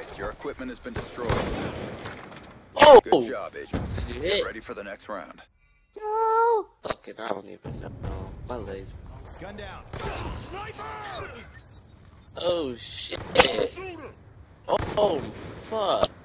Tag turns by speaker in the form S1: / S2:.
S1: advised, your equipment has been destroyed.
S2: Oh!
S1: Good job, agents.
S2: Did you
S1: Get
S2: hit?
S1: ready for the next round.
S2: No! Fucking, I don't even know. My legs.
S3: Gun down. Sniper!
S2: Oh shit. Oh fuck.